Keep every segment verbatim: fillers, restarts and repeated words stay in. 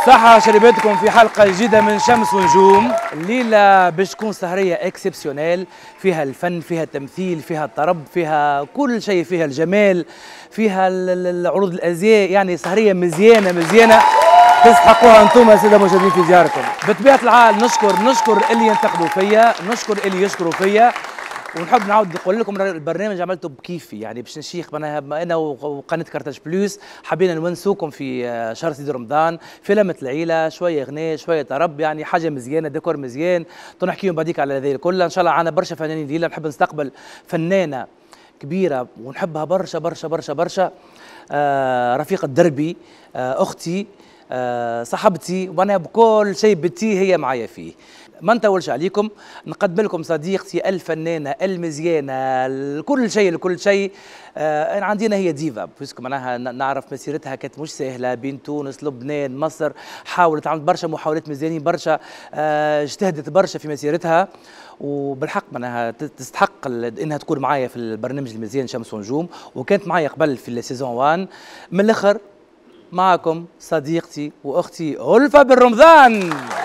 صحة شربتكم في حلقة جديدة من شمس ونجوم. الليلة باش تكون سهرية اكسبسيونيل، فيها الفن، فيها التمثيل، فيها الطرب، فيها كل شيء، فيها الجمال، فيها العروض الأزياء، يعني سهرية مزيانة مزيانة تستحقوها انتم يا سادة مشاهدين في دياركم. بطبيعة الحال نشكر نشكر اللي ينتقدوا فيا، نشكر اللي يشكروا فيا، ونحب نعاود نقول لكم البرنامج عملته بكيفي، يعني باش نشيخ معناها انا وقناه كارتاج بلوس حبينا نونسوكم في شهر سيدي رمضان، في لمة العيله، شويه غناء شويه طرب، يعني حاجه مزيانه، ديكور مزيان، نحكيهم بعديك على هذه كلها. ان شاء الله عنا برشا فنانين الليله، نحب نستقبل فنانه كبيره ونحبها برشا برشا برشا برشا، آه رفيقه دربي، آه اختي، آه صاحبتي، وانا بكل شيء بتي هي معايا فيه. ما نطولش عليكم، نقدم لكم صديقتي الفنانه المزيانه كل شيء لكل شيء. آه عندنا هي ديفا، بيسكم معناها نعرف مسيرتها كانت مش سهله بين تونس لبنان مصر، حاولت عملت برشا محاولات مزيانين برشا، آه اجتهدت برشا في مسيرتها، وبالحق معناها تستحق انها تكون معايا في البرنامج المزيان شمس ونجوم، وكانت معايا قبل في السيزون واحد. من الاخر معكم صديقتي واختي ألفة بن رمضان.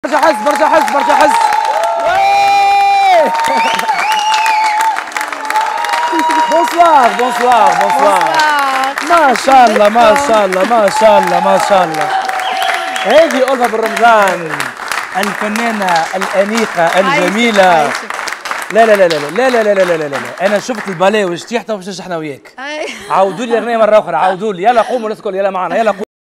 برشا حس برشا حس برشا حس. بونسوار بونسوار بونسوار. ما شاء الله ما شاء الله ما شاء الله ما شاء الله. هذه ألفة بن رمضان الفنانة الأنيقة الجميلة. لا لا لا لا لا لا لا لا لا لا لا انا شفت الباليه وشتيحته باش نشحنا وياك. عاودوا لي الاغنيه مره اخرى، عاودوا لي. يلا قوموا الكل، يلا معنا، يلا قوموا.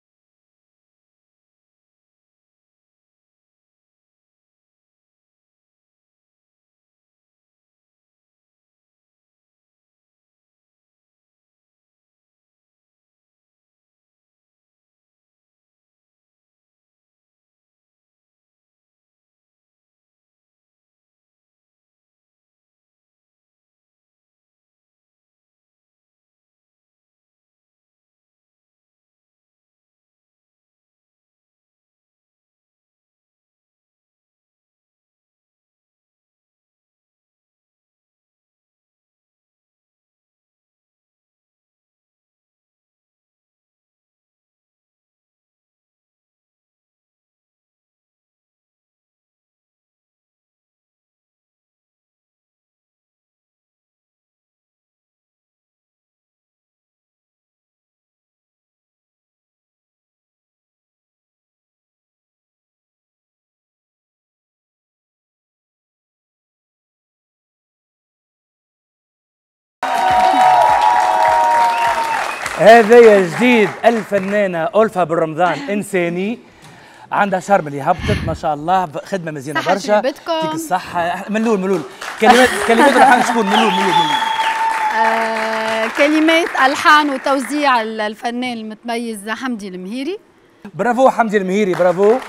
هذا جديد الفنانة ألفة بن رمضان، إنساني عندها شرم اللي هبطت ما شاء الله، خدمة مزيانة برشا. يعطيك الصحة. ملول ملول كلمات كلمات الحان شكون؟ ملول ملول ملول. آه كلمات ألحان وتوزيع الفنان المتميز حمدي المهيري. برافو حمدي المهيري، برافو.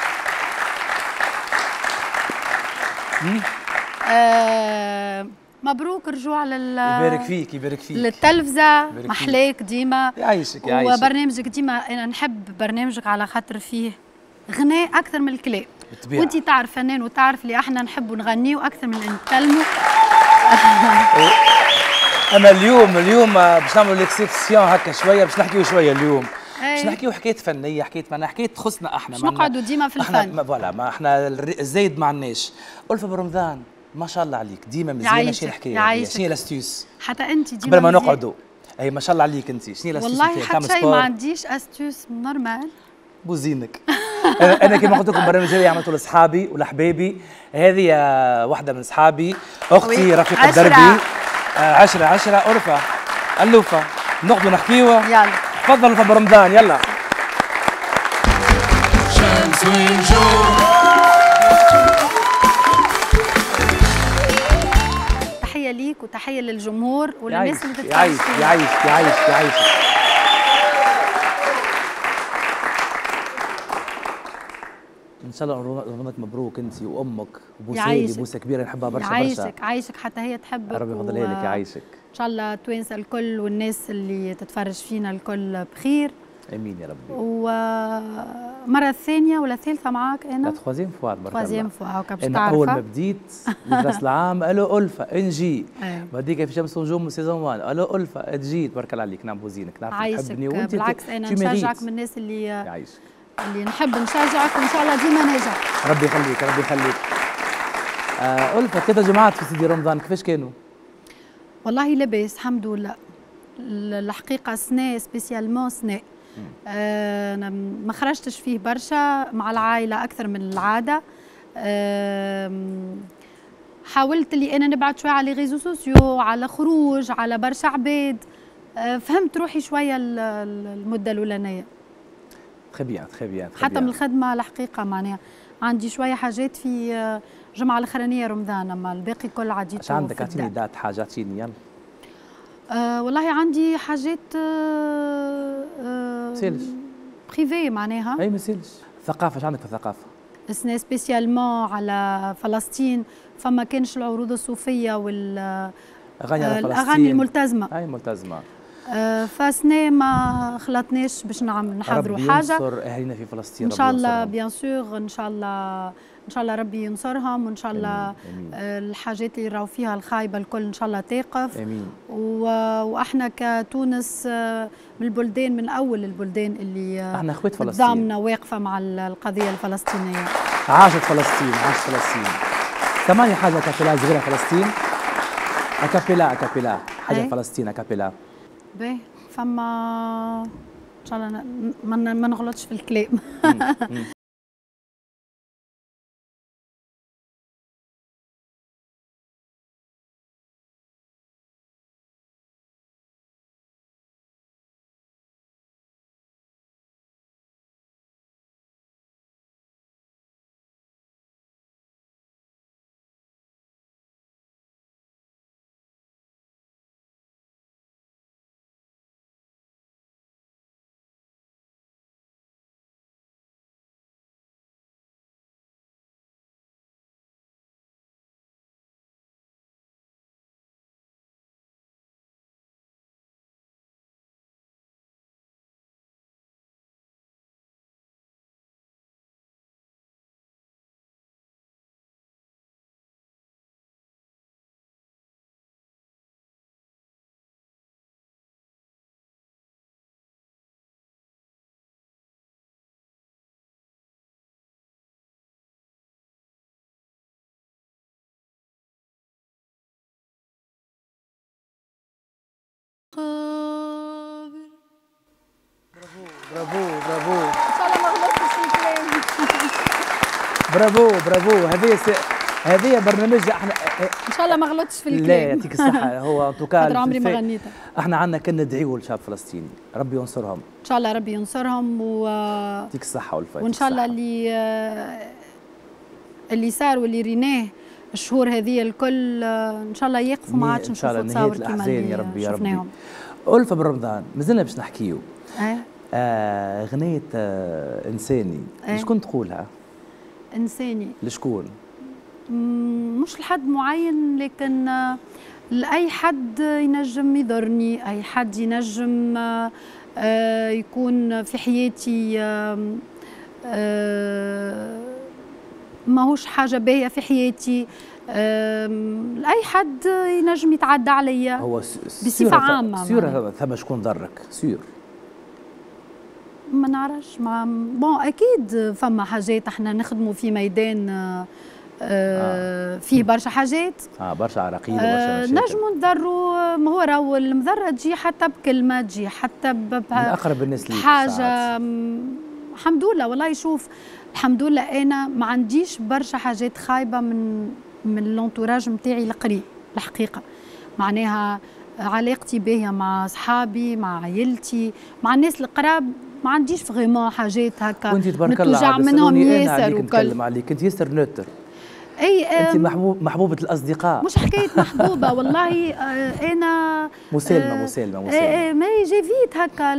آه مبروك رجوع لل يبارك فيك يبارك فيك للتلفزة، محلاك ديما. يعيشك يعيشك. وبرنامجك ديما انا نحب برنامجك على خاطر فيه غناء اكثر من الكلام. بالطبيعة. وانت تعرف فنان وتعرف اللي احنا نحبوا نغنيو اكثر من نتكلموا. اما اليوم اليوم باش نعملوا ليكسيبسيون هكا شويه، باش نحكيو شويه اليوم. باش نحكيو حكايه فنيه، حكايه معنا حكايه تخصنا احنا. باش نقعدوا ديما في الفن. احنا فوالا، ما احنا الزايد ما عندناش. ألفة بن رمضان ما شاء الله عليك ديما مزيانه. شنو الحكايه؟ شنو هي لاستيوس؟ حتى انت ديما قبل ما نقعدوا. اي ما شاء الله عليك انت، شنو لاستيوس؟ والله حتى شيء ما عنديش استيوس نورمال. بوزينك. انا كما قلت لكم البرنامج هذا عملته لاصحابي ولحبابي. هذه واحده من اصحابي، اختي رفيقه دربي. عشرة عشرة ألفة ألوفة. نقعدوا نحكيوا. يلا تفضلوا في رمضان. يلا. شمس ونجوم. تحية ليك وتحية للجمهور وللناس اللي تتفرج. يعيش يعيش يعيش يعيش. ان شاء الله رمضانك مبروك انت وامك وبوسالي، بوسه كبيره نحبها برشا برشا. يعيشك يعيشك حتى هي تحبك. ربي يفضلها لك. يعيشك ان شاء الله توانسه الكل والناس اللي تتفرج فينا الكل بخير. امين يا ربي. ومره ثانيه ولا ثالثه معاك انا؟ لا تخوازيم فوار برك. تخوازيم فوار هاكا باش تعرفها. انا اول ما بديت راس العام الو ألفة نجي. بعديك في شمس ونجوم سيزون واحد الو ألفة تجي. تبارك الله عليك. نعم بوزينك نعرف تحبني وانت. بالعكس انا نشجعك من الناس اللي يعيشك، اللي نحب نشجعك وان شاء الله ديما ننجح. ربي يخليك ربي يخليك. آه ألفة ثلاثة جماعات في سيدي رمضان كيفاش كانوا؟ والله لاباس الحمد لله. الحقيقه سنة سبيسيالمون سنة. آه انا ما خرجتش فيه برشا مع العائله اكثر من العاده. آه حاولت اللي انا نبعد شويه على لي ريزو سوسيو، على خروج، على برشا عباد. آه فهمت روحي شويه المده الاولانيه. تخي بيان تخي بيان. حتى من الخدمه الحقيقه معناها عندي شويه حاجات في الجمعه الاخرانيه رمضان، اما الباقي كل عديته. اش عندك؟ اعطيني دات حاجه، اعطيني يلا. أه والله عندي حاجات أه أه سيلش بريفي معناها. اي ما سيلش. ثقافه، اش عندك في الثقافه؟ سنة سبيسيالمون على فلسطين، فما كانش العروض الصوفيه وال اغاني على فلسطين، الاغاني الملتزمه. اي ملتزمه. أه فسنة ما خلطناش باش نحضروا حاجه. ربي ينصر اهالينا في فلسطين ان شاء الله. بيان سور ان شاء الله ان شاء الله ربي ينصرهم، وان شاء الله أمين. أمين. الحاجات اللي راهو فيها الخايبه الكل ان شاء الله تقف. امين. واحنا كتونس من البلدان، من اول البلدان اللي احنا اخوات فلسطين، قدامنا واقفه مع القضيه الفلسطينيه. عاشت فلسطين، عاشت فلسطين. سمعني حاجه كابيلا صغيره فلسطين. اكابيلا اكابيلا حاجه أي. فلسطين اكابيلا. باهي فما ان شاء الله ما ما نغلطش في الكلام. برافو برافو ان شاء الله ما غلطتش في الكلام. برافو برافو. هذه س... هذه برنامج احنا ان شاء الله ما غلطتش في الكلام. لا يعطيك الصحة. هو توكال خاطر عمري ما غنيتها. احنا عندنا كنا ندعيو للشعب الفلسطيني، ربي ينصرهم. ان شاء الله ربي ينصرهم و يعطيك الصحة والفائدة. وان شاء الله اللي اللي صار واللي ريناه الشهور هذه الكل ان شاء الله يقفوا ما عادش نشوفوا تصاور كيما اللي يا ربي يا ربي. شفناهم. ألفة برمضان مازلنا باش نحكيو. ايه آه غنية آه إنساني. أيه؟ لشكون تقولها؟ إنساني. لشكون؟ مش لحد معين لكن آه لأي حد ينجم يضرني، أي حد ينجم آه آه يكون في حياتي آه آه ماهوش حاجة باهية في حياتي. لأي حد ينجم يتعدى عليا. هو بصفة عامة. سيور ثم شكون ضرك؟ سيور ما نعرفش. مع بون اكيد فما حاجات احنا نخدموا في ميدان آه آه فيه برشا حاجات. اه برشا عراقيل وبرشا مشاكل. نجموا نضروا. ما هو راهو المضره تجي حتى بكلمه، تجي حتى من اقرب الناس ليك حاجه. الحمد لله والله. شوف الحمد لله انا ما عنديش برشا حاجات خايبه من من الانتوراج نتاعي القريب الحقيقه. معناها علاقتي باهيه مع اصحابي، مع عائلتي، مع الناس القراب. ما عنديش فريمون حاجات هكا وانت تبارك الله نتوجع منهم ياسر وكل. نتكلم عليك انت ياسر نوتر. اي انت محبوب محبوبه الاصدقاء. مش حكايه محبوبه والله. انا مسالمه مسالمه مسالمه. ما يجي فيت هكا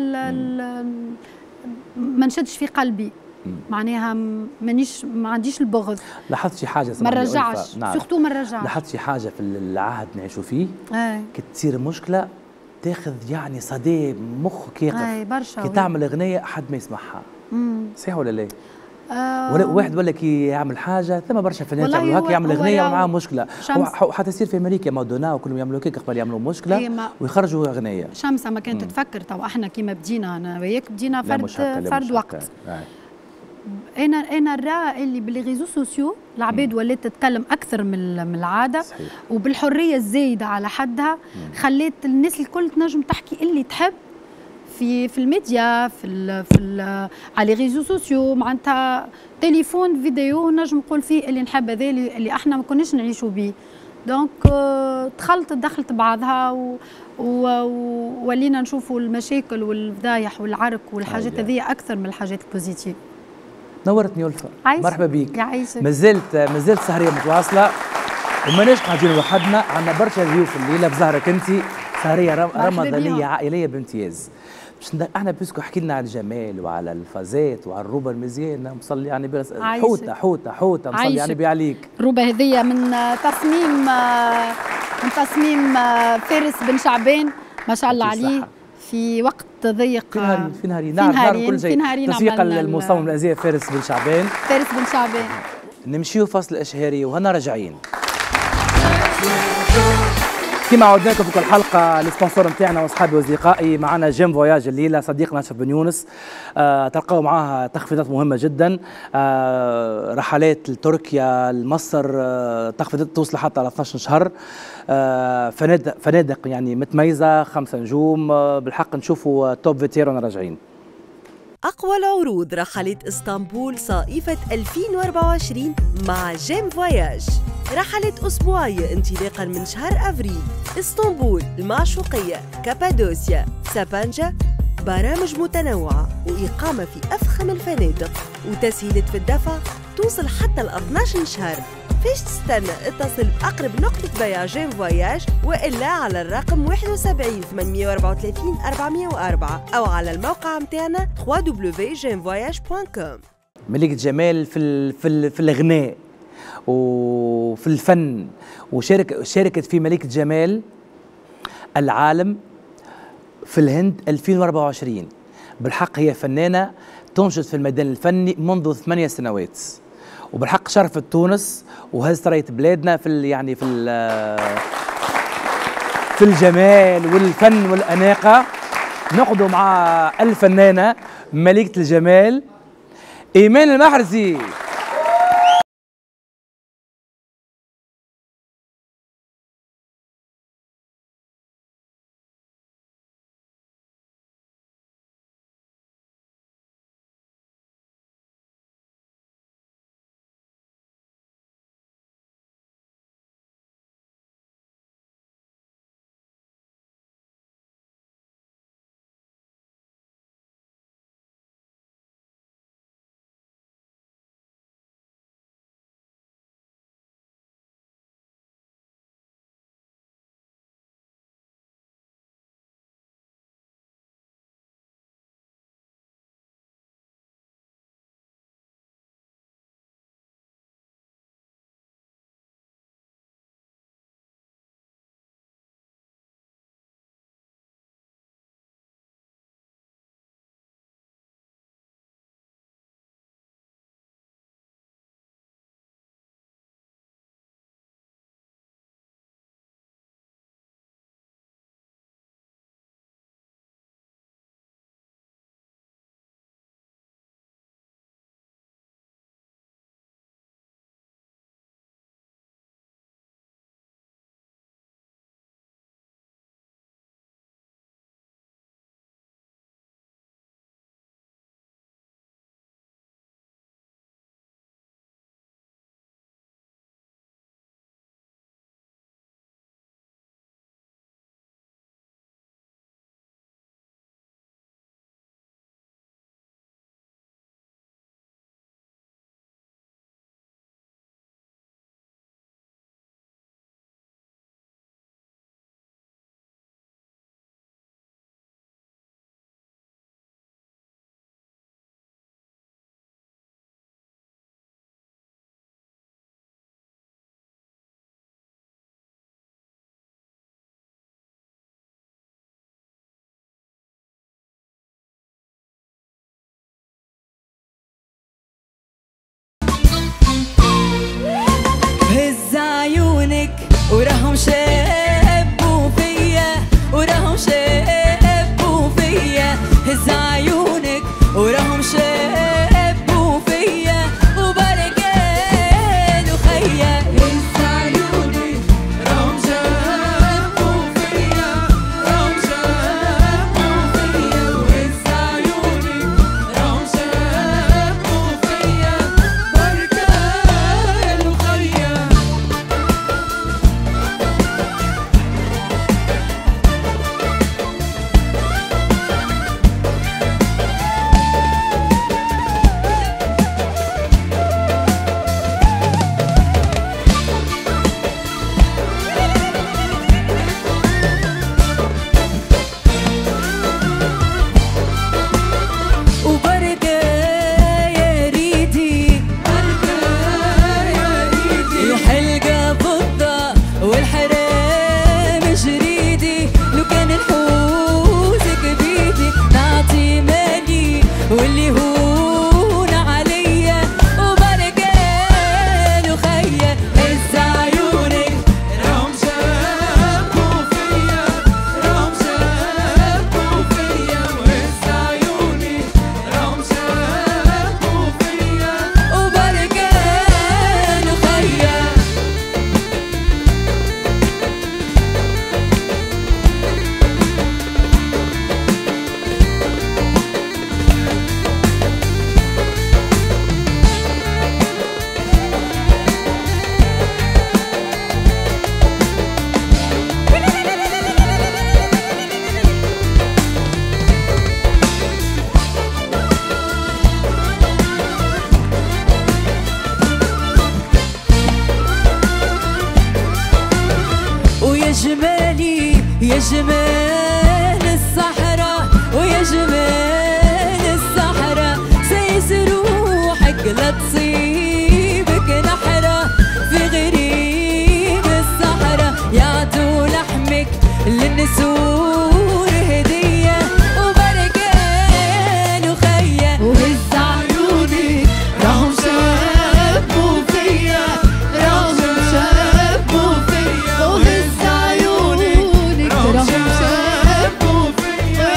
ما نشدش في قلبي. معناها مانيش ما عنديش البغض. لاحظت شي حاجه ما نرجعش. نعم. سورتو ما نرجعش. لاحظت شي حاجه في العهد نعيشوا فيه. ايه. كي تصير مشكله تاخذ يعني صدى مخك يقف. اي برشا. كي تعمل اغنيه حد ما يسمعها. امم صحيح ولا لا؟ آه ولا واحد ولا كي يعمل حاجه ثم برشا فنانين يعملوا هكا، يعمل اغنيه ومعاه مشكله. حتى يصير في امريكا مادونا وكلهم يعملوا هكاك قبل يعملوا مشكله ويخرجوا اغنيه. شمسه ما كانت تفكر. تو احنا كيما بدينا انا وياك بدينا فرد فرد وقت. آه. انا انا نرى اللي بالريزو سوسيو العباد ولات تتكلم اكثر من من العاده. صحيح. وبالحريه الزايده على حدها مم. خلات الناس الكل تنجم تحكي اللي تحب في في الميديا في ال في ال على ريزو سوسيو. معناتها تليفون فيديو نجم نقول فيه اللي نحب هذا اللي احنا ما كناش نعيشوا به. دونك دخلت دخلت بعضها وولينا نشوفوا المشاكل والفضايح والعرك والحاجات هذه اكثر من الحاجات البوزيتيف. نورتني ألفة. مرحبا بيك. يعيشك. مازلت مازلت سهريه متواصله وماناش قاعدين وحدنا، عندنا برشا ضيوف الليله بظهرك انت. سهريه رمضانيه عائليه بامتياز. باش احنا بيسكو حكي لنا على الجمال وعلى الفازات وعلى الروبه المزيانه مصلي يعني بس حوته حوته حوته مصلي يعني بي عليك. الروبه هذيا من تصميم من تصميم فارس بن شعبان ما شاء الله عليه. في وقت ضيق في نهارين في نهارين نعم نعم كل شيء. تسويق المصمم الازياء فارس بن شعبان. فارس بن شعبان. نمشيو فصل اشهاري وهنا راجعين. كما عودنا لكم في كل حلقه السبونسور نتاعنا واصحابي واصدقائي معنا جيم فواياج الليله صديقنا اشرف بن يونس. آه تلقاو معاه تخفيضات مهمه جدا، آه رحلات لتركيا لمصر، آه تخفيضات توصل حتى على اثناش شهر، آه فنادق فنادق يعني متميزه خمسه نجوم، آه بالحق نشوفوا توب فيتير وانا راجعين. أقوى العروض رحلة إسطنبول صائفة ألفين وأربعة وعشرين مع جيم فواياج. رحلة أسبوعية انطلاقا من شهر أفريل، إسطنبول، المعشوقية، كابادوسيا، سابانجا، برامج متنوعة وإقامة في أفخم الفنادق وتسهيلات في الدفع توصل حتى ل اثناش شهر. فيش تستنى؟ اتصل بأقرب نقطة بيع جيم فواياج وإلا على الرقم واحد وسبعين ثمانمئة وأربعة وثلاثين أربعمئة وأربعة أو على الموقع متاعنا دبليو دبليو دبليو دوت جيم فواياج دوت كوم. ملكة جمال في ال في ال في الغناء وفي الفن، وشارك شاركت في ملكة جمال العالم في الهند ألفين وأربعة وعشرين. بالحق هي فنانة تنشط في الميدان الفني منذ ثمانية سنوات، وبالحق شرفت تونس وهزت راية بلادنا في يعني في في الجمال والفن والأناقة. نقعدوا مع الفنانة ملكة الجمال إيمان المحرزي. جمالي يا جمال الصحراء ويا جمال الصحراء سايس روحك لا تصيبك نحرة في غريب الصحراء يعطوا لحمك للنسور هدية وبركان وخيا وهز عيونك راهم شافوا فيا راهم شافوا فيا وهز عيونك راهم شافوا فيا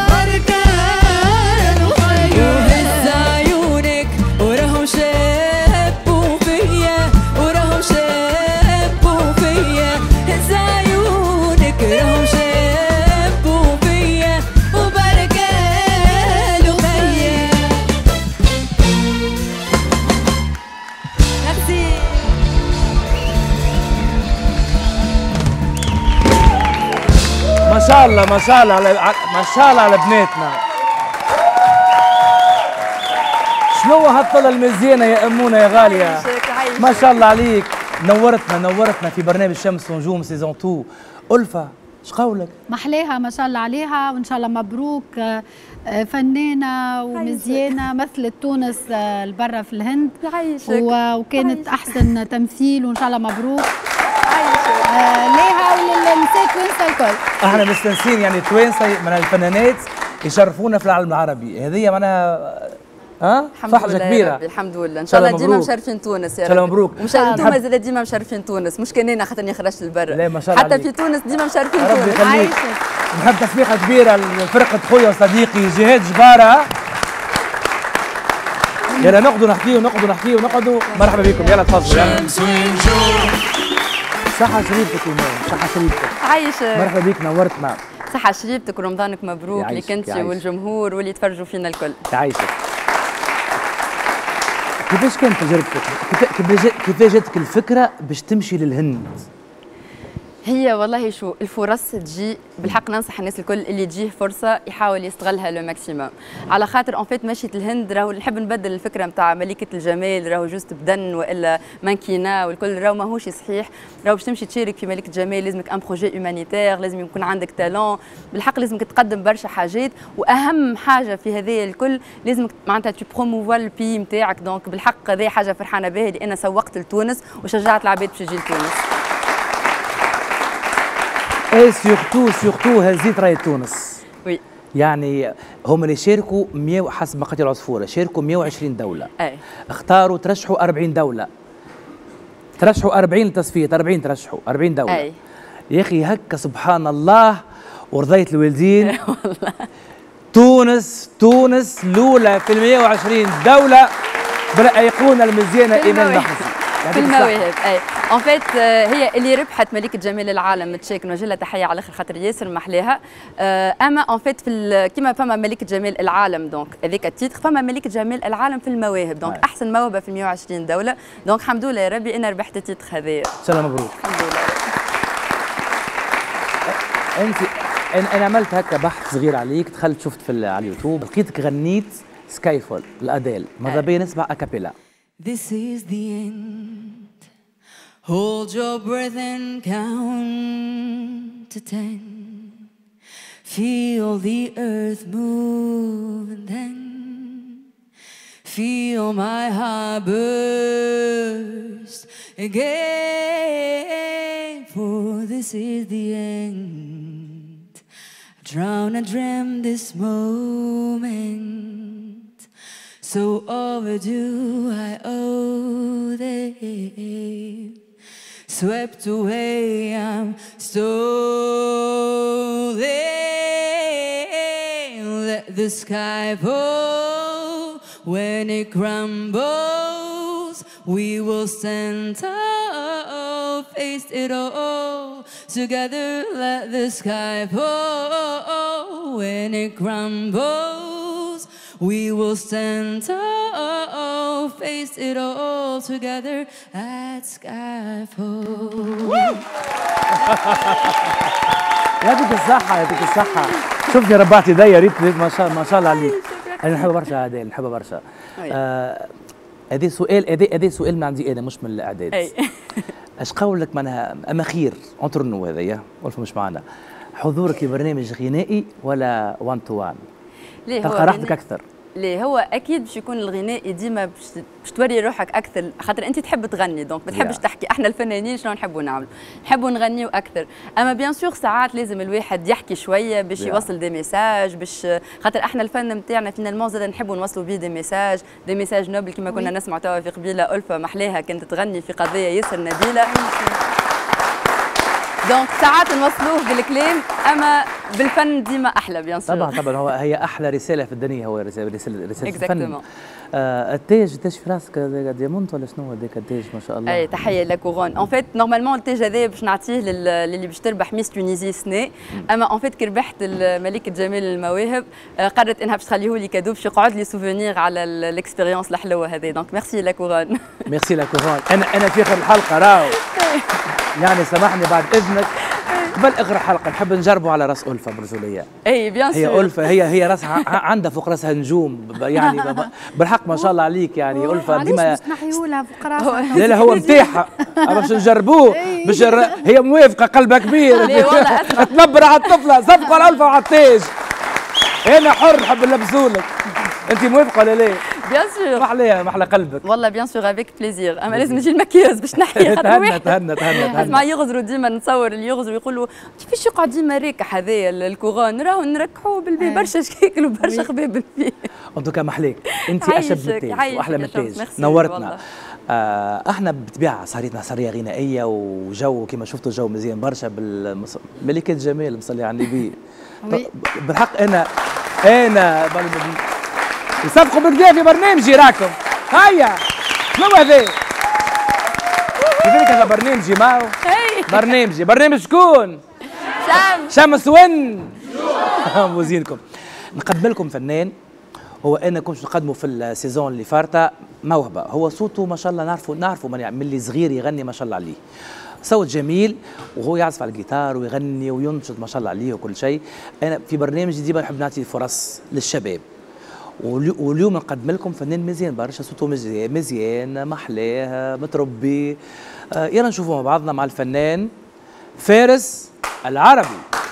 بركان وخيا وهز عيونك وراهم شافوا فيا وراهم شافوا فيا هز عيونك راهم شافوا فيا وبركان وخيا. Merci. ما شاء الله ما شاء الله على ما شاء الله على بناتنا. شنو هالطلة المزيانة يا أمونة يا غالية؟ ما شاء الله عليك، نورتنا نورتنا في برنامج شمس ونجوم سيزون اثنين. ألفة ايش قولك؟ محلاها ما شاء الله عليها وان شاء الله مبروك. آه، آه، فنانه ومزيانه مثلت تونس آه، لبرا في الهند يعيشك و- وكانت يعيشك. احسن تمثيل وان شاء الله مبروك آه، ليها وللنساء توانسه الكل. احنا مستنسين يعني توانسة من الفنانات يشرفونا في العالم العربي، هذه معناها ها الحمد فحجة لله كبيرة. يا ربي الحمد لله ان شاء الله ديما مشرفين تونس يا إن شاء الله ربي. مبروك. ومش انتم نحب- زاد ديما مشرفين تونس مش كان انا خاطرني خرجت لبرا. لا ما شاء الله حتى عليك. في تونس ديما مشرفين ربي تونس. يخليك. عايشك. نحب تصفيقة كبيرة لفرقة خويا وصديقي جهاد جبارة. يلا نقعدوا نحكيوا نقعدوا نحكيوا نقعدوا. مرحبا بكم يلا تفضلوا يلا. شمس ونجوم صحة شريفتك إيمان، صحة شريفتك. عايشك مرحبا بك نورتنا. صحة شريبتك ورمضانك مبروك يعيشك، لك انت يعيشك. والجمهور واللي يتفرجوا فينا الكل. تعيشك. كيفاش كانت تجربتك؟ كيف- كيفاش جا- كيفاش جاتك الفكرة باش تمشي للهند؟ هي والله شو الفرص تجي بالحق ننصح الناس الكل اللي تجيه فرصه يحاول يستغلها لو ماكسيموم على خاطر اون فيت مشيت الهند راهو نحب نبدل الفكره نتاع ملكه الجمال راهو جوست بدن والا مانكينا والكل راهو ماهوش صحيح راهو باش تمشي تشارك في ملكه الجمال لازمك ان بروجي هيومانيتير لازم يكون عندك تالون بالحق لازمك تقدم برشا حاجات واهم حاجه في هذه الكل لازمك معناتها تو بروموفوا البي نتاعك دونك بالحق هذه حاجه فرحانه بها اللي انا سوقت لتونس وشجعت العباد باش تجي لتونس. اي سورتو سورتو هزيت راي تونس. وي يعني هم اللي شاركوا مية حسب ما قالت العصفورة شاركوا مية وعشرين دولة. اي اختاروا ترشحوا أربعين دولة. ترشحوا أربعين لتصفية أربعين ترشحوا أربعين دولة. اي يا اخي هكا سبحان الله ورضيت الوالدين. تونس تونس الاولى في ال مية وعشرين دولة بالايقونة المزيانة ايمان محمد. في المواهب اي اون فيت هي اللي ربحت ملكه جمال العالم تشيك نوجه لها تحيه على الاخر خاطر ياسر محلاها. اما اون فيت في كيما فما ملكه جمال العالم دونك هذيك التيتر فما ملكه جمال العالم في المواهب دونك احسن موهبه في مية وعشرين دوله دونك الحمد لله يا ربي انا ربحت التيتر هذايا. ان شاء الله مبروك. الحمد لله. انت انا أنا عملت هكا بحث صغير عليك دخلت شفت في ال- على اليوتيوب لقيتك غنيت سكاي فول الاديل ماذا بيا نسمع اكابيلا. This is the end. Hold your breath and count to ten. Feel the earth move and then feel my heart burst again. For this is the end. I drown and dream this moment. So overdue, I owe them. Swept away, I'm stolen. Let the sky fall. When it crumbles, we will stand tall, face it all. Together, let the sky fall. When it crumbles, we will stand tall, face it all together at Skyfall. يعطيك الصحة يعطيك الصحة. شوفني ربعت ايديا ريت ما شاء ما شاء الله عليك. انا نحب برشا اديل نحبها برشا. آه، هذا سؤال هذا هذا سؤال من عندي انا مش من الاعداد. اي اش قولك معناها اما خير اونتر نو هذايا والف مش معنا حضورك في برنامج غنائي ولا وان تو وان؟ ليه هو تلقى راحتك غناء- اكثر. ليه هو اكيد باش يكون الغناء ديما باش باش توري روحك اكثر، خاطر انت تحب تغني دونك ما تحبش Yeah. تحكي. احنا الفنانين شنو نحبوا نعملوا؟ نحبوا نغنيو اكثر، اما بيان سور ساعات لازم الواحد يحكي شويه باش Yeah. يوصل دي ميساج، باش خاطر احنا الفن نتاعنا فينالمون زاد نحبوا نوصلوا بيه دي ميساج، دي ميساج نوبل كما كنا نسمع توا في قبيله ألفة محلاها كانت تغني في قضيه ياسر نبيله. دونك ساعات نوصلوه بالكلام اما بالفن ديما احلى بيان سور. طبعا طبعا هو هي احلى رساله في الدنيا، هو رساله رساله, رسالة الفن. Exactement. آه التاج التاج في راسك هذاك ديامونت ولا شنو هذاك التاج ما شاء الله؟ اي تحيه لكورون. اون فيت نورمالمون التاج هذا باش نعطيه لل- للي باش تربح ميس تونيزي سنة، اما اون فيت كي ربحت ملكه جمال المواهب آه، قررت انها باش تخليه لي كادو باش يقعد لي سوفونير على الاكسبيريونس الحلوه هذه. دونك ميرسي لكورون. ميرسي لكورون. انا انا في اخر الحلقه راهو يعني سامحني بعد اذنك قبل اخر الحلقه نحب نجربوا على راس ألفة برجوليه. اي بيان هي سور. ألفة هي هي راسها ع- عندها فوق راسها نجوم ب- يعني ب- ب- بالحق ما شاء الله عليك يعني ألفة علاش ديما. باش تنحيولها فوق راسها؟ لا لا هو نتاعها باش نجربوه باش نر- هي موافقه قلبها كبير ليه والله أسمع. تنبر على الطفله صفقوا على ألفة وعلى التاج. انا حر نحب نلبسولك. انت موافقه ولا لا؟ بيان سور. محلى محلى قلبك. والله بيان سور افيك بليزير، اما لازم نجي المكياج باش نحيي خاطر تهنى واحد تهنى تهنى اسمع تهنى. يغزروا ديما نتصور اللي يغزروا يقولوا كيفاش يقعد ديما راكح هذايا الكورون، راهو نركحوا بالبي برشا شكاكل وبرشا خباب فيه. ان توكا محليك انت يعيشك، اشب من التاج يعيشك واحلى من يا شوف، التاج ميرسي نورتنا. والله. آه احنا بالطبيعه صاريتنا سريه غنائيه وجو كما شفتوا جو مزيان برشا بالمص... ملكه جمال مصلي على النبي. وي. ط- بالحق انا انا بل- بل- يصفقوا بالكدا في برنامجي راكم هيا شنو هذا؟ كيفاش هذا برنامجي معه؟ برنامجي برنامج شكون؟ شام شمس ون موزينكم. نقدم لكم فنان هو انا كنت نقدمه في السيزون اللي فاتت موهبه، هو صوته ما شاء الله نعرفه نعرفه من من اللي صغير يغني ما شاء الله عليه، صوت جميل وهو يعزف على الجيتار ويغني وينشد ما شاء الله عليه وكل شيء. انا في برنامجي ديما نحب نعطي فرص للشباب، واليو- واليوم نقدم لكم فنان مزيان برشا، صوته مزيان مزيان محلاه متربي. آه يلا نشوفوا مع بعضنا مع الفنان فارس العربي.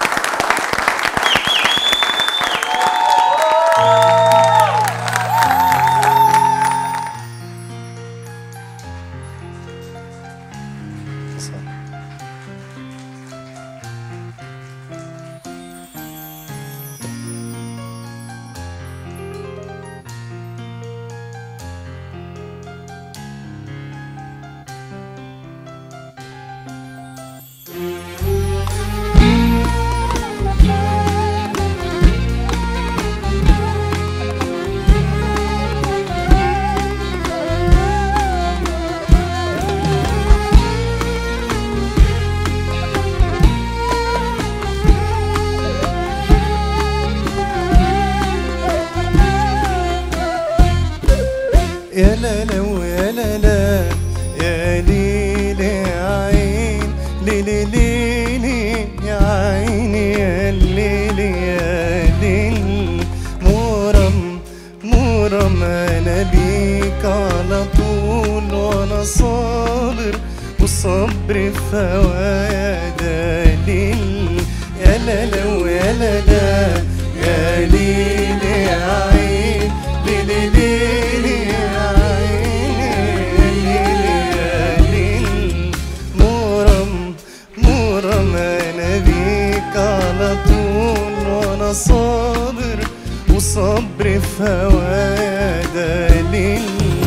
يا لا لا ويا لا لا يا ليل يا عين ليل ليل يا عيني يا الليل يا ليل مرم مرم انا بيك على طول وانا صابر والصبر في هوايا دليل. يا لا لا ويا لا لا يا ليل يا عين ليل ليل يا عيني يا ليل مرم مرم انا بيك على طول وانا صابر وصبري في هوايا دليل.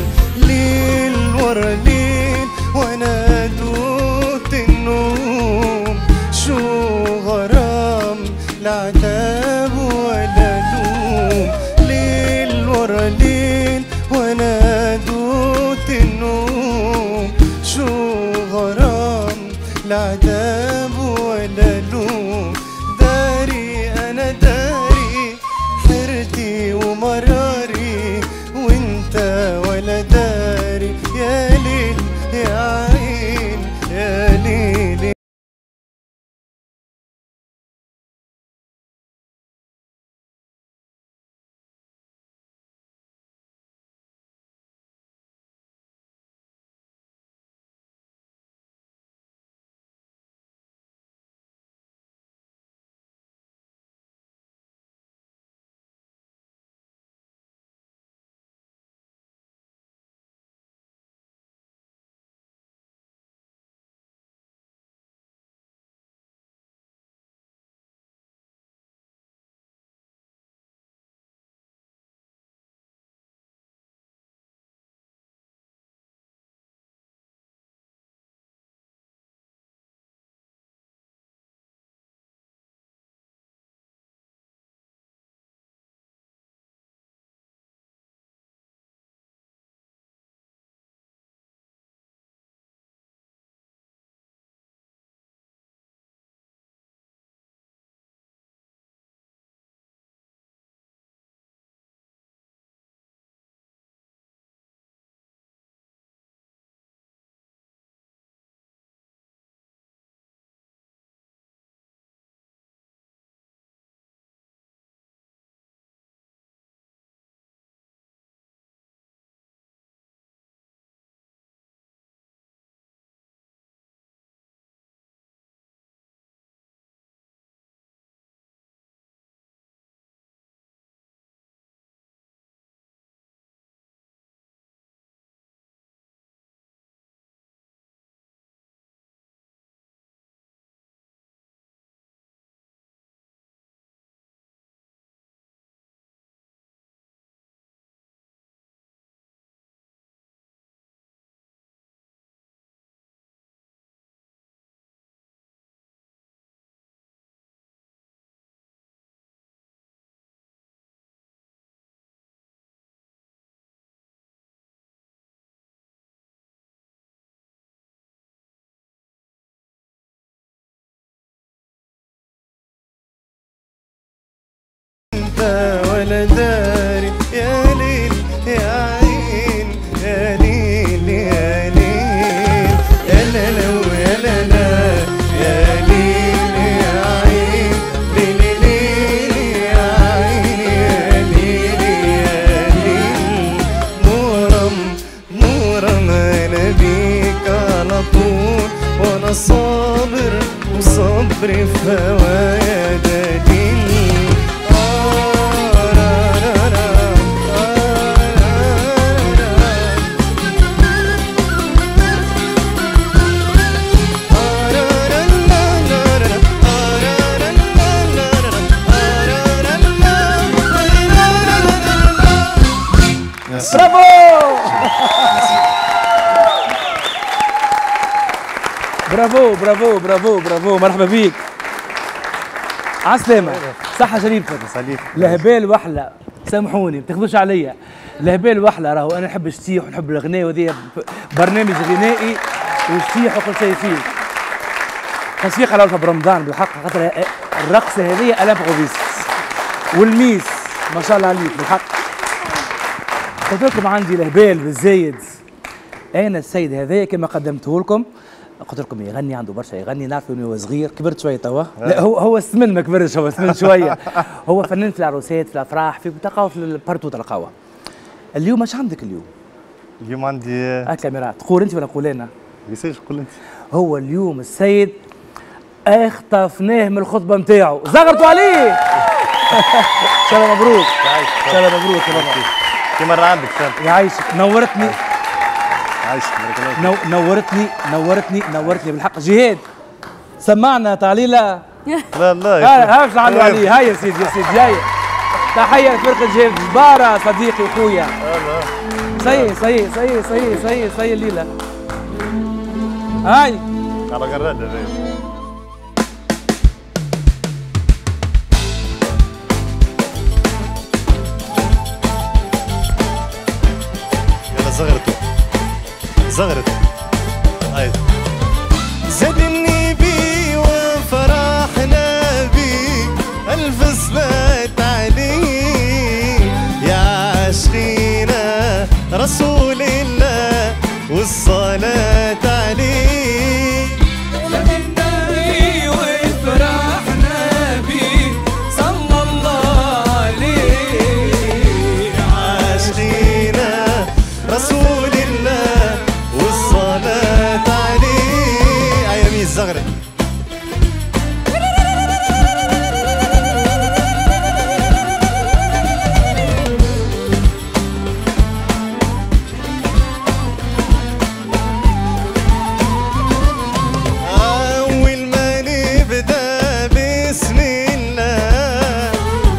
ليل ورا ليل وانا دوت النوم شو غرام لا عتاب ولا لوم. ليل ورا ليل وانا دوت النوم شو غرام لا عتاب ولا لوم. داري انا داري حيرتي ومراري وانت ولا داري. يا ليل يا عين يا ليل انت ولا داري يا ليل يا عين يا ليل يا ليل يا لا لا ويا لا لا يا ليل يا عين ليل ليل يا عين يا ليل يا ليل مغرم مغرم انا بيك على طول وانا صابر وصبري في هوايا دليل برافو برافو برافو برافو برافو مرحبا بيك عالسلامة صحة شريفة صليك لهبال وحلة سامحوني ما تاخذوش عليا لهبال وحلة راهو انا نحب الشتيح ونحب الغناء وهذه برنامج غنائي والشتيح وكل شيء فيه تصفيق على برمضان بالحق خاطر الرقصة هذه ألف غوبيس والميس ما شاء الله عليك بالحق قلت لكم عندي لهبال بالزايد انا السيد هذايا كما قدمته لكم قلت لكم يغني عنده برشا يغني نعرف انه هو صغير كبرت شويه توا لا هو هو السمن ما كبرش هو السمن شويه هو فنان في العروسات في الافراح في تلقاوه في البارتو تلقاوه اليوم ايش عندك اليوم؟ اليوم عندي الكاميرا تقول انت ولا نقول انا؟ ليش قول انت هو اليوم السيد اخطفناه من الخطبه نتاعو زغرتوا عليه ان شاء الله مبروك ان شاء الله مبروك يا بابا كي مره عندك يعيشك نورتني عايشك بارك الله نو نورتني نورتني نورتني بالحق جهاد سمعنا تعليله لا لا ها ها علوا عليه هيا يا سيدي يا سيدي هيا تحيه لفرقه جهاد جباره صديقي وخويا سي سي سي سي سي سي الليله هاي على غراده يلا زغرته زغرت هاي زدني بي وفرحنا بي ألف صلاة عليه يا عاشقينا رسول الله والصلاة عليه زدنا بي وفرحنا بي صلى الله عليه عاشقينا رسول الله والصلاة عليه أيامي الزغرة أول ما نبدأ بسم الله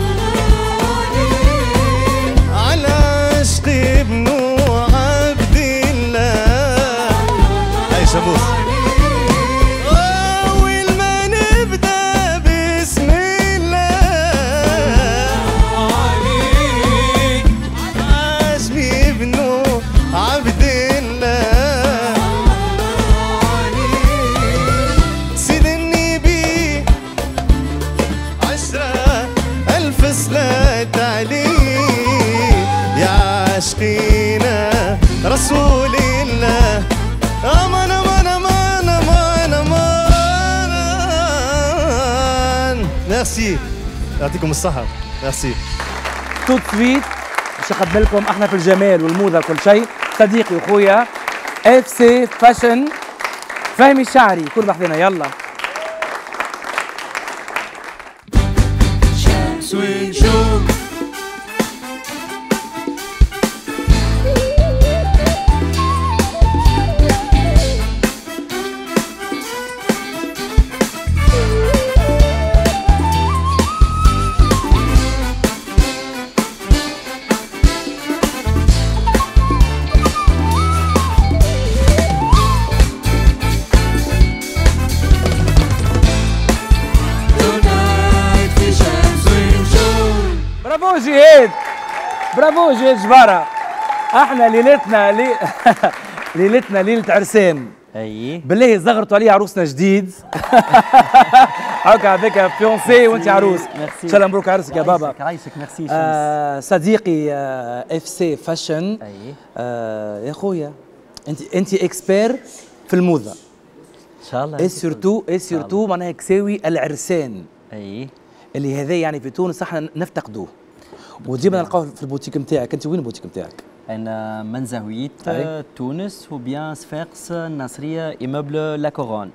على عشق ابنه عبد الله هاي شموس أول ما نبدأ بسم الله عشق ابنه عبد الله سيد النبي عشرة ألف صلاة عليه يا عاشقينا رسول الله أمان أمان أمان أمان أمان ميرسي يعطيكم الصحة ميرسي توت سويت باش نقدم لكم احنا في الجمال والموضه وكل شيء صديقي وخويا اف سي فاشن فهمي الشعري كل بحذنا يلا شمس ونجوم tonight في شمس ونجوم. برافو جهاد برافو جهاد جباره احنا ليلتنا لي... ليلتنا ليله عرسان اي بالله زغرتوا عليه عروسنا جديد هاكا هذاك فيونسي وانت عروس. ميرسي. ان شاء الله مبروك عرسك يا بابا. عايشك عايشك ميرسي شمس. آه صديقي آه اف سي فاشن. اي آه يا خويا انت انت اكسبير في الموضه. ان شاء الله. اي سورتو اي سورتو معناها كساوي العرسان. اي اللي هذا يعني في تونس احنا نفتقدوه. وديما نلقاوه في البوتيك نتاعك. انت وين البوتيك نتاعك؟ انا من زهويت أي. تونس وبيان صفاقس الناصريه ايموبل لا كورون.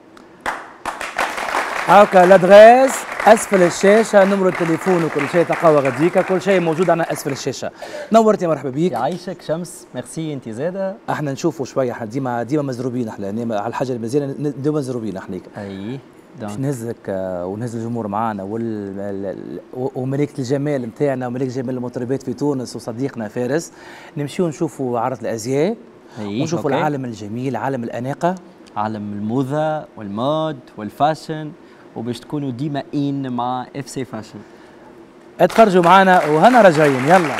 هاكا لادغيس اسفل الشاشه، نمرو التليفون وكل شيء تلقاوه غديكا، كل شيء موجود عندنا اسفل الشاشه. نورتي مرحبا بيك. يعيشك شمس ميرسي انت زاده. احنا نشوفوا شويه، احنا ديما ديما مزروبين، احنا على الحاجه اللي مزيانه ديما مزروبين احنا. اي باش نهزك ونهز الجمهور معانا وال... وملكة الجمال نتاعنا وملكة جمال المطربات في تونس وصديقنا فارس. نمشيو نشوفوا عرض الازياء ونشوفوا العالم الجميل، عالم الاناقه، عالم الموضه والمود والفاشن، وباش تكونوا ديما ان مع اف سي فاشن. اتفرجوا معانا وهنا راجعين. يلا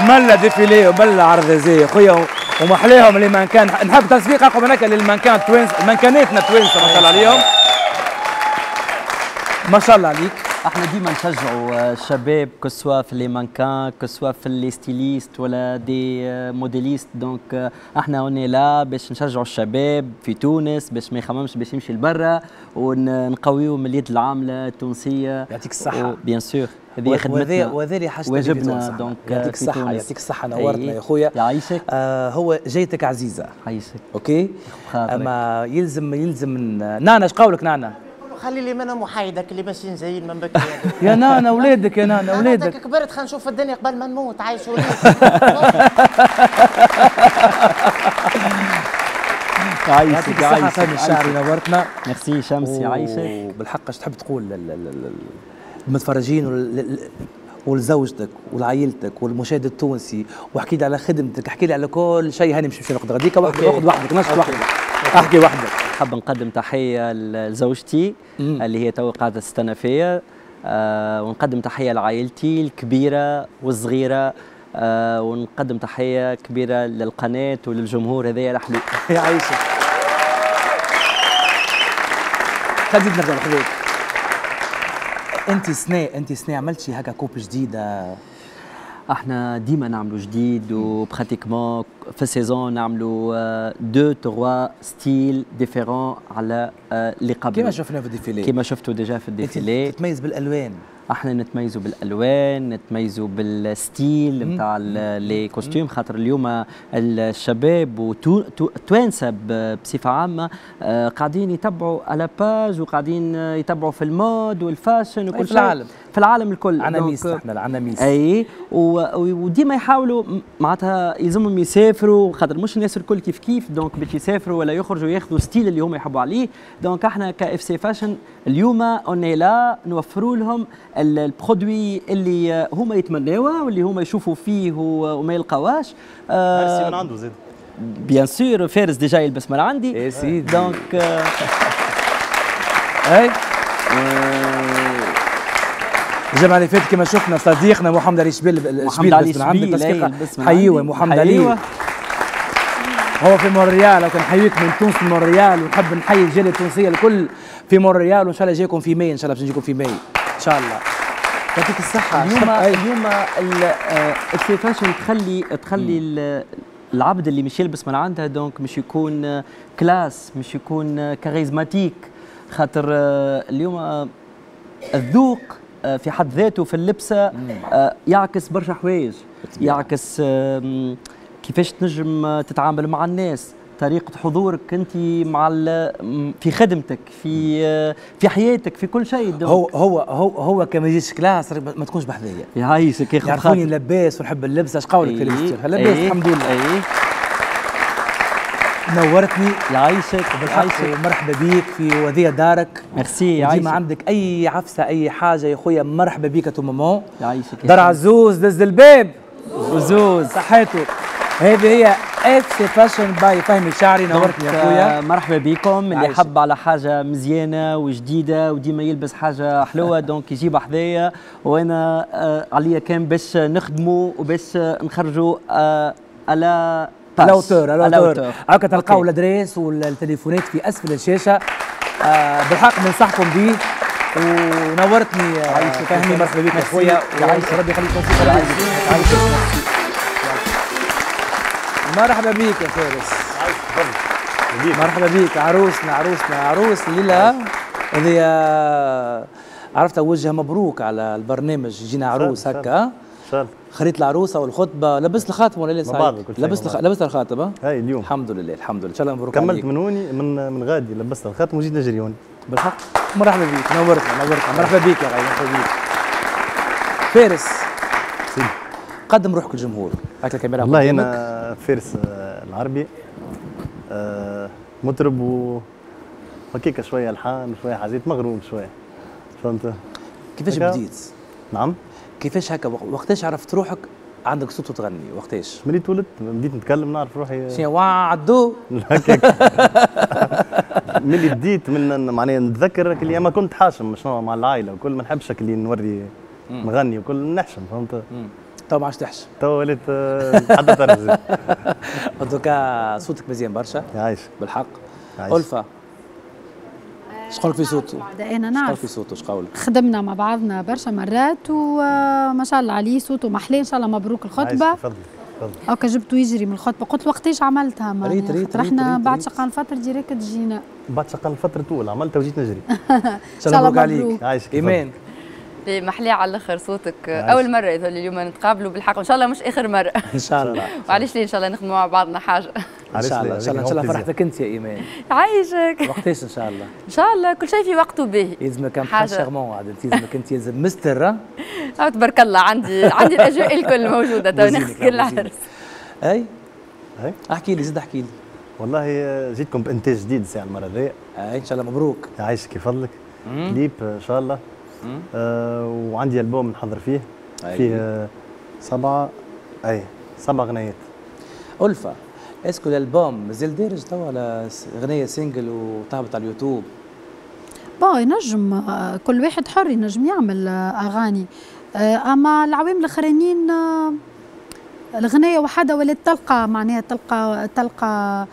ملا ديفيلي وملا عرض خويا ومحليهم اللي ما كان نحب تصفيق اقوى من هكا للمانكان توينس المانكاناتنا توينس ما شاء الله عليهم ما شاء الله عليك. احنا ديما نشجعوا الشباب كسوا في لي مانكان كسوا في لي ستيليست ولا دي موديليست دونك احنا هوني لا باش نشجعوا الشباب في تونس باش ما يخممش باش يمشي لبرا ونقويوا من اليد العامله التونسيه. يعطيك الصحه. بيان سور هذه خدمتنا وهذه حاجه واجبنا دونك يعطيك الصحه يعطيك الصحه نورتنا يا خويا. يعيشك. آه هو جيتك عزيزه يعيشك. اوكي اما يلزم يلزم نانا ايش قولك نانا؟ خلي لي منهم وحيدك اللي ماشيين جايين من بكري. يا نانا ولادك يا نانا ولادك كبرت خلينا نشوف الدنيا قبل ما نموت عايش وليد. يعيشك يعيشك فهمي الشعري نورتنا. ميرسي شمس يعيشك. وبالحق ايش تحب تقول للمتفرجين ولزوجتك ولعائلتك والمشاهد التونسي واحكي لي على خدمتك احكي لي على كل شيء هاني مش باش ناخذ غاديك واحد وحدك نشط وحدك احكي وحدك. حاب نقدم تحيه لزوجتي اللي هي تو قاعده تستنى فيا آه ونقدم تحيه لعائلتي الكبيره والصغيره آه ونقدم تحيه كبيره للقناه وللجمهور هذايا الحلو. يعيشك. خلينا نرجع لحضرتك. انت سنة انت سنة عملت شي هكا كوب جديده؟ احنا ديما نعملوا جديد وبراتيكمون في السيزون نعملوا دو تروا ستيل ديفيرون على اللي قبل. كيما شفنا في الديفيلي كيما شفتوا ديجا في الديفيلي. تتميز بالالوان. احنا نتميزوا بالالوان نتميزوا بالستيل نتاع لي كوستيم خاطر اليوم الشباب وتوانسه بصفه عامه قاعدين يتبعوا على باج وقاعدين يتبعوا في المود والفاشن وكل في العالم في العالم الكل. عناميس احنا العناميس. اي وديما يحاولوا معناتها يلزمهم يسافروا خاطر مش الناس الكل كيف كيف دونك باش يسافروا ولا يخرجوا ياخذوا ستيل اللي هم يحبوا عليه. دونك احنا كاف سي فاشن اليوم اوني لا نوفروا لهم البرودوي اللي هما يتمناوه واللي هما يشوفوا فيه وما يلقاوهاش. ميرسي من عنده زيد. بيان سور فارس ديجا يلبس من عندي. اي سيدي. دونك اي الجمعة اللي فاتت كما شفنا صديقنا محمد علي شبيل محمد علي من عندك شبيل حيوه محمد علي هو في مونريال وكنحييك من تونس لمونريال ونحب نحيي الجاليه التونسيه الكل في مونريال وان شاء الله جايكم في ماي ان شاء الله باش نجيكم في ماي ان شاء الله. يعطيك الصحه. اليوم اليوم الفي فاشن تخلي تخلي العبد اللي مش يلبس من عندها دونك مش يكون كلاس مش يكون كاريزماتيك خاطر اليوم الذوق في حد ذاته في اللبسه يعكس برشا حوايج يعكس كيفاش تنجم تتعامل مع الناس طريقة حضورك أنت مع في خدمتك في في حياتك في كل شيء. هو هو هو هو كما يجيش كلاس ما تكونش بحذايا. يعيشك يا اخي. يعرفوني لباس ونحب اللبس. اش قولك في اللبس؟ لباس الحمد لله. أيه. نورتني. يعيشك بالحق مرحبا بيك في وذية دارك. ميرسي. يعيشك. ديما عندك أي عفسة أي حاجة يا خويا مرحبا بيك تو مامون. يعيشك. دار عزوز دز الباب. وزوز صحته. هذه هي اف سي فاشن باي فهمي الشعري. نورتني يا خويا. مرحبا بكم. اللي حب على حاجه مزيانه وجديده وديما يلبس حاجه حلوه دونك يجيب حذايا وانا آه عليا كان باش نخدموا وباش نخرجوا آه على الاوتور الاوتور هاكا تلقاو الادريس والتليفونات في اسفل الشاشه. آه بالحق ننصحكم به ونورتني فهمي. مرحبا بك يا خويا وربي يخليك توفيق. يعيشك. مرحبا بيك يا فارس. مرحبا بيك عروسنا عروسنا عروس الليله هذه. عرفت اوجه مبروك على البرنامج يجينا عروس هكا. خريط العروسه والخطبه. لبست الخاتم ولا لسه؟ لبست الخ... لبست الخاتم. ها هاي اليوم الحمد لله الحمد لله ان شاء الله مبروك كملت عليك. من هوني من من غادي لبست الخاتم وجيت نجري هوني. بالحق مرحبا بيك. نورتنا نورتنا. مرحبا بيك يا غالي. مرحبا بيك فارس. سيدي قدم روحك للجمهور. هاك الكاميرا. والله انا فارس العربي آه مطرب و هكيكا شويه الحان شويه حزيت مغروم شويه فهمت. كيفاش بديت؟ نعم كيفاش هكا وقتاش عرفت روحك عندك صوت وتغني؟ وقتاش؟ ملي تولدت بديت نتكلم نعرف روحي شنو وعدو هكاك. ملي بديت من معناها نتذكر اللي اما كنت حاشم شنو مع العائله وكل ما نحبش اللي نوري نغني وكل نحشم فهمت. تو ما عادش تحشم. تو وليت آه، حتى ترزي. ان توكا صوتك مزيان برشا. يعيش. بالحق. يعيش. ألفا. اش قولك في صوته؟ انا اش نعرف قولك في صوته؟ اش قولك؟ خدمنا مع بعضنا برشا مرات وما شاء الله عليه صوته محلي ان شاء الله مبروك الخطبه. تفضل تفضل. هكا جبته يجري من الخطبه قلت له وقتاش عملتها ما ريت ريت خاطر احنا ريت بعد ريت. شقان فتره ديريكت جينا بعد شقال الفترة الأولى عملتها وجيت نجري. ان شاء الله مبروك عليك. يعيشك. ايمان. محلي على الاخر صوتك. اول مره يظل اليوم نتقابلوا بالحق، ان شاء الله مش اخر مره. ان شاء الله. وعليش ليه ان شاء الله نخدموا مع بعضنا حاجه. ان شاء الله ان شاء الله ان شاء الله فرحتك انت يا ايمان. عايشك. وقتاش ان شاء الله؟ ان شاء الله كل شيء في وقته باهي. يلزمك كان حاجة. شارمون عاد انت يلزمك انت يلزم مستر. أو تبارك الله عندي عندي الاجواء الكل موجوده تو ناخذ كل العرس. اي أي احكي لي زيد احكي لي. والله آه، جيتكم بإنتاج جديد ساعة المرة ذي. اي ان شاء الله مبروك. يعيشك يفضلك. كليب ان شاء الله. آه وعندي البوم نحضر فيه. أي. فيه آه سبعه اي سبع اغنيات. ألفا اسكو الالبوم مازال دارج توا ولا اغنيه سينجل وتهبط على اليوتيوب؟ بون ينجم آه، كل واحد حر ينجم يعمل آه، اغاني آه، اما العوامل الاخرانيين آه، الاغنيه وحده ولات تلقى معناها تلقى تلقى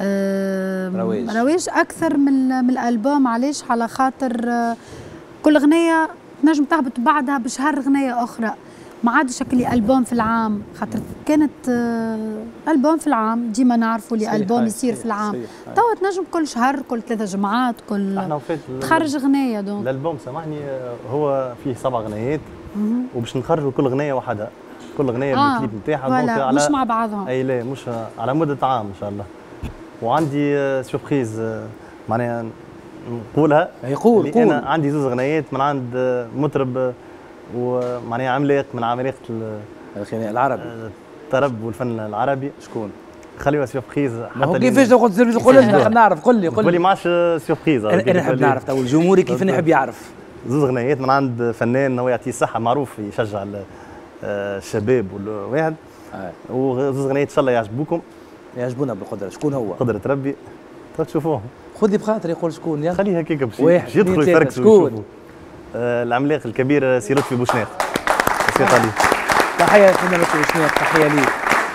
آه، رواج. رواج اكثر من من الالبوم. علاش؟ على خاطر آه، كل اغنيه تنجم تهبط بعدها بشهر اغنيه اخرى، ما عادش شكلي البوم في العام. خاطر كانت آه، البوم في العام ديما نعرفوا لي البوم يصير في العام. توا تنجم كل شهر كل ثلاثة جمعات كل احنا وفات تخرج اغنيه. دونك الالبوم سامحني آه، هو فيه سبع اغنيات وباش نخرجوا كل اغنيه وحدها، كل اغنيه آه بالكليب نتاعها. ولا على مش مع بعضهم. اي لا مش على مده عام ان شاء الله. وعندي آه، سوربريز آه، معناها نقولها. يقول قول. انا عندي زوز اغنيات من عند آه، مطرب آه، ومعناها عملاق من عمالقه الغناء العربي الطرب والفن العربي. شكون؟ خليها سيربريز. ما هو كيفاش قلت تقول لنا نعرف؟ قل لي قل لي لي. ما عادش سيربريز. انا نحب نعرف تو الجمهور كيف يحب يعرف. زوز اغنيات من عند فنان هو يعطيه الصحه معروف يشجع ال- آه، الشباب والواحد. وزوز اغنيات ان شاء الله يعجبوكم. يعجبونا بالقدره. شكون هو؟ قدرة ربي تشوفوهم. خذ لي بخاطر يقول شكون يلا. خليها هكاك باش واحد، باش يدخلوا اثنين، ثلاثة. يفركسوا شكون؟ ويشوفوا. آه، العملاق الكبير سي لطفي بوشناق. سي علي. تحيه لفنان لطفي بوشناق. تحيه ليك.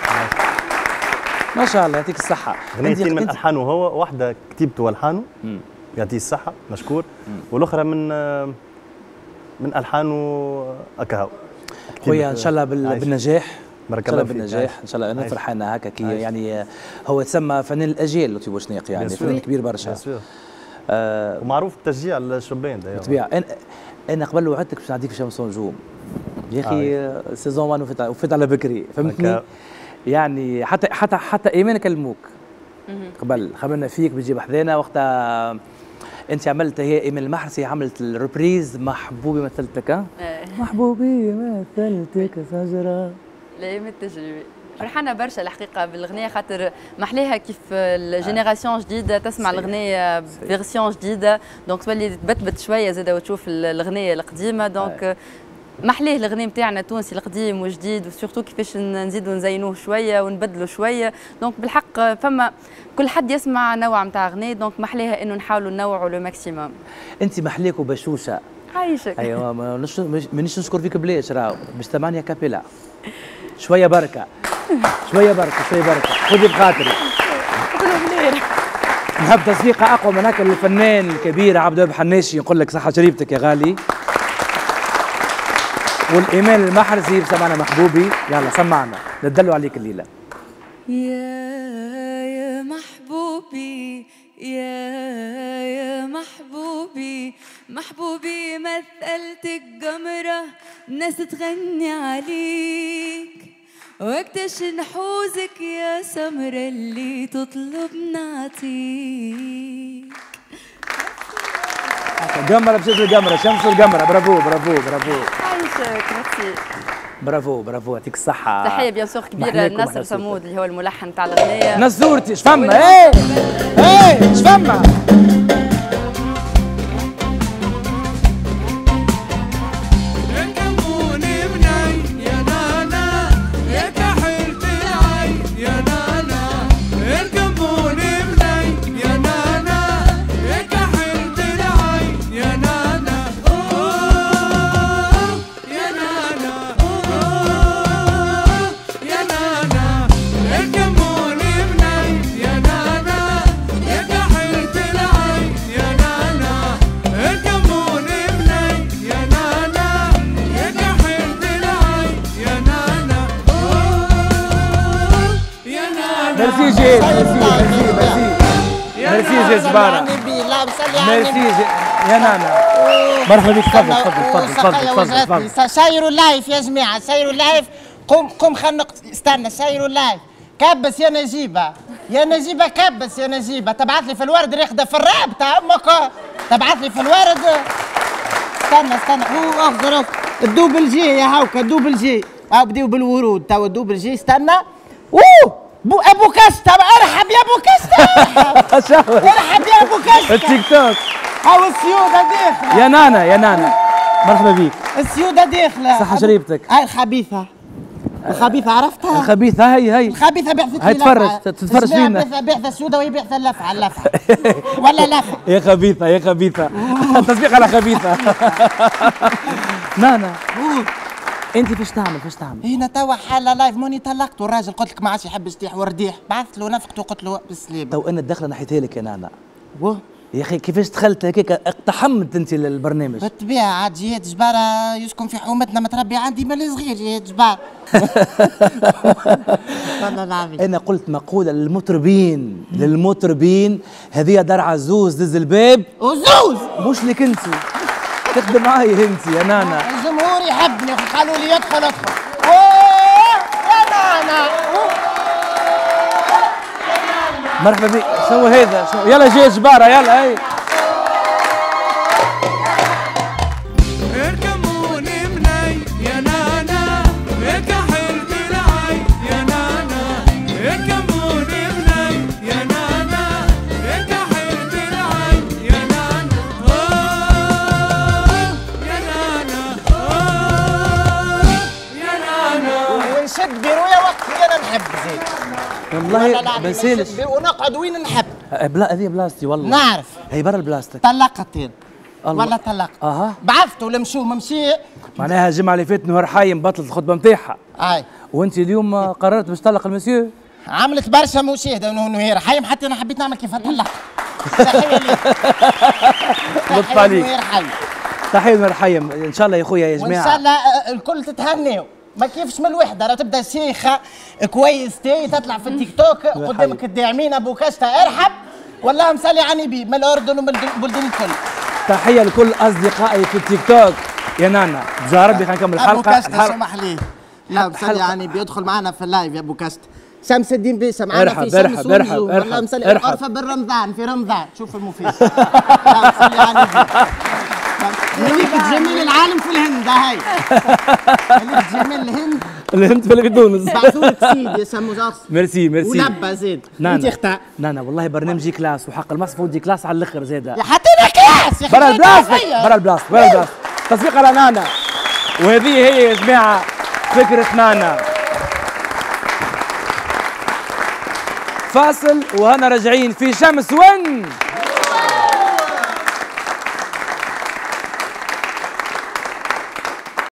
ما شاء الله يعطيك الصحه. اغنيتين من الحانه هو، واحده كتيبته والحانه يعطيه الصحه مشكور، والاخرى من آه، من الحانه اكاهو. خويا ان شاء الله بال- بالنجاح. بارك ان شاء الله الله فيك. بالنجاح. ان شاء الله انا عايش. فرحان هكا كي عايش. يعني هو تسمى فنان الاجيال لطفي بوشناق يعني Bien sûr. فنان كبير برشا. آه ومعروف التشجيع الشبان دايما. بالطبيعه. انا انا قبل وعدتك باش نعطيك شمس ونجوم يا اخي. آه سيزون واحد وفات وفات على بكري فهمتني. هكا. يعني حتى حتى حتى ايمان كلموك قبل خبرنا فيك بتجيب حذانا وقتها. انت عملت هي ايمان المحرسي عملت الريبريز محبوبي مثلتك. ها محبوبي مثلتك شجره. لا من التجربه. فرحانه برشا الحقيقه بالاغنيه خاطر محليها كيف الجينيراسيون جديده تسمع الاغنيه فيرسيون جديده. دونك تولي تبتبت شويه زاده وتشوف الاغنيه القديمه. دونك محليه الاغنيه نتاعنا التونسي القديم وجديد وسورتو كيفاش نزيدوا نزينوه شويه ونبدلوا شويه. دونك بالحق فما كل حد يسمع نوع نتاع اغنيه. دونك محليها انه نحاولوا ننوعوا لو ماكسيموم. انت محليك وبشوشه. عايشك. ايوه ما نش- مانيش نشكر فيك بلاش راهو باش تمانيا كابيلا. شويه بركه شويه بركه شويه بركه. خذي بخاطري. نحب تصفيقه اقوى من هكا للفنان الكبير عبد الوهاب حناشي. نقول لك صحه شريبتك يا غالي. والايمان المحرزي بسمعنا محبوبي. يلا سمعنا ندلوا عليك الليله. يا يا محبوبي يا يا محبوبي محبوبي مثلت الجمرة ناس تغني عليك وقتاش نحوزك يا سمرة اللي تطلب نعطيك. جمرة بشكل الجمرة شمس الجمرة. برافو برافو برافو عايشك ميرسي. برافو برافو يعطيك الصحة. تحية بيان سور كبيرة محلاكم لناصر محلاكم. صمود اللي هو الملحن تاع الأغنية. نزورتي اش فما؟ ايه ايه اش فما؟ اركبوني بني يا نانا يا كحلة العين يا نانا. اركبوني بني يا نانا يا كحلة العين يا نانا. أوه يا نانا. أوه جيت ميرسي ميرسي ميرسي ميرسي يا جبارة ميرسي يا نانا مرحبا بك تفضل تفضل تفضل تفضل تفضل سايروا اللايف يا جماعه سايروا اللايف قم قم خلنا استنى سايروا اللايف كبس يا نجيبه يا نجيبه كبس يا نجيبه تبعث لي في الورد ريخده في الراب تاع امك تبعث لي في الورد استنى استنى هو اخضر الدوبل جي يا هاوكا الدوبل جي اه بديو بالورود توا الدوبل جي استنى اوه بو ابو كسته ارحب يا ابو كسته ارحب يا ابو كسته التيك توك هاو السيوده داخله يا نانا يا نانا مرحبا بيك السيوده داخله صحة شريبتك هاي الخبيثه الخبيثه عرفتها؟ الخبيثة هي هي الخبيثه بعثت هاي تفرج تتفرج فينا بعثه السوداء وهي بعثه اللفعه اللفعه ولا لفعه يا خبيثة يا خبيثة تصديق على خبيثة نانا انت فاش تعمل فاش تعمل؟ هنا توا حاله لايف ماني طلقت والراجل قلت لك ما عادش يحب يستيح ورديح بعثت له نفقته وقلت له بالسلامه تو انا الدخله نحيتها لك يا نانا واه يا اخي كيفاش دخلت هكاك اقتحمت انت للبرنامج بالطبيعه عاد جهاد جباره يسكن في حومتنا متربي عندي مالي صغير جهاد جبار والله العظيم انا قلت مقوله للمطربين للمطربين هذه دار عزوز دز الباب وزوز مش لك انت تخدم معايا انت يا نانا الجمهور يحبني قالوا لي يدخل ادخل اوه يا نانا مرحبا بك شو هذا شو يلا جي جباره يلا هي اركموني مني يا نانا كحلت العين يا نانا اركموني مني يا نانا كحلت العين يا نانا اوه يا نانا اوه يا نانا ونشد برويا وقت اللي انا نحب زيد والله ما سالش ونقعد وين نحب بلا هذه بلاستي والله نعرف هي برا البلاستيك طلقتين الله. ولا طلقت اها بعثته لمشوم مشي معناها الجمعه اللي فاتت نهار حايم بطلت الخطبه نتاعها اي وانت اليوم قررت باش تطلق المسيو عملت برشا مشاهده ونهير حايم حتى انا حبيت نعمل كيف طلقت تحيه ليك لطف عليك نهير حي تحيه نهار حايم ان شاء الله يا خويا يا جماعه وان شاء الله الكل تتهنوا ما كيفش من الوحده راه تبدا شيخه كويس تي تطلع في التيك توك قدامك الداعمين ابو كشته ارحب والله مسالي عني بيه من الاردن ومن البلدان الكل تحيه لكل اصدقائي في التيك توك يا نانا جا ربي خلينا نكمل الحلقه ابو كشته سمح لي لا مسالي عني بيدخل معنا في اللايف يا ابو كشته شمس الدين بيسا معنا في شمس ارحب ارحب والله مسالي ارحب غرفه بالرمضان في رمضان شوف المفيد لا مسالي عني بيه ملك جميل العالم في الهند هاي ملك جميل الهند الهند في تونس بعثولك سيدي يسموه شخص ميرسي ميرسي ولبى زيد انت اختار نانا والله برنامجي كلاس وحق المصفى ودي كلاس على الاخر زيد يا حطينا كلاس يا برا البلاستيك برا البلاستيك برا البلاستيك تصفيق على نانا وهذه هي يا جماعه فكره نانا فاصل وهنا راجعين في شمس ون